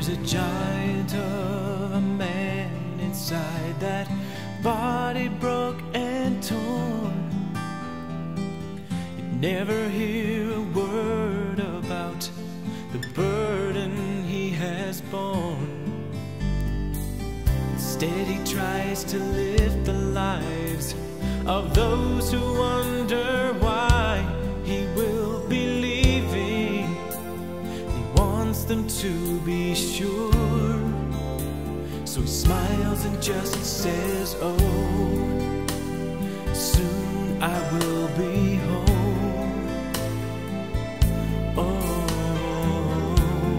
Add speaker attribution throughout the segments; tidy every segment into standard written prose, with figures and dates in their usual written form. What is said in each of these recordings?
Speaker 1: There's a giant of a man inside that body broke and torn. You'd never hear a word about the burden he has borne. Instead he tries to lift the lives of those who wonder why he will be leaving. He wants them to be sure, so he smiles and just says, oh, soon I will be home. Oh,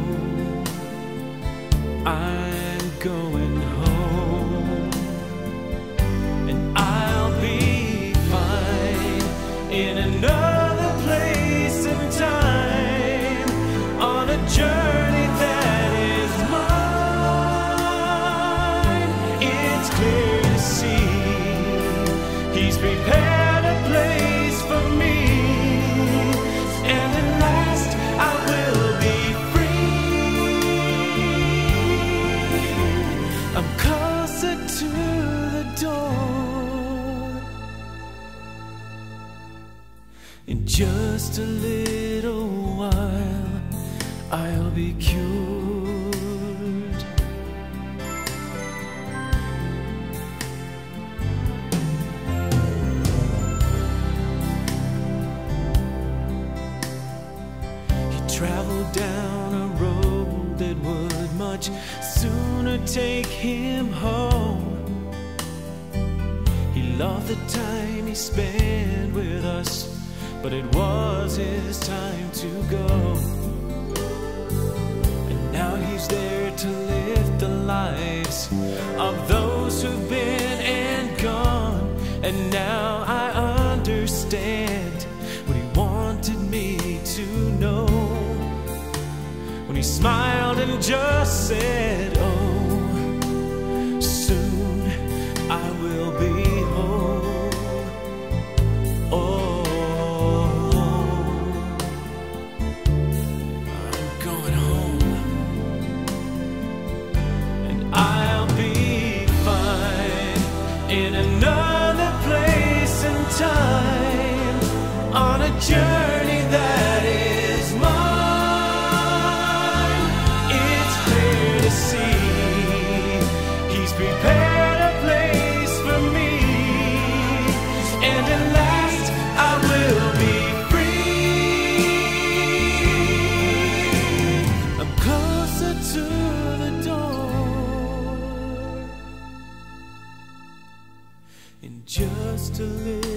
Speaker 1: I'm going home, and I'll be fine in another place and time, on a journey that is mine. It's clear to see he's prepared a place for me, and at last I will be free. I'm closer to the door. In just a little while I'll be cured. He traveled down a road that would much sooner take him home. He loved the time he spent with us, but it was his time to go. And now he's there to lift the lives of those who've been and gone. And now I understand what he wanted me to know, when he smiled and just said, oh, soon I will be home. Oh, I'm going home, and I'll be fine in another place and time, on a journey that is mine. It's clear to see he's prepared a place for me, and at last I will be free. I'm closer to the door. In just a little